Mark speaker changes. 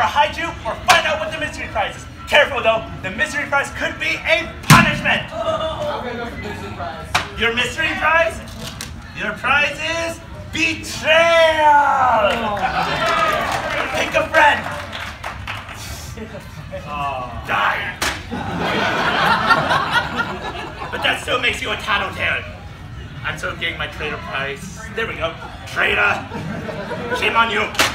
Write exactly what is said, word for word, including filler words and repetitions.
Speaker 1: hide you or find out what the mystery prize is. Careful though, the mystery prize could be a punishment.
Speaker 2: I'm gonna go for mystery prize.
Speaker 1: Your mystery prize? Your prize is betrayal. Pick a friend. Oh. Die. But that still makes you a tattletale. I'm so getting my traitor prize. There we go. Traitor. Shame on you.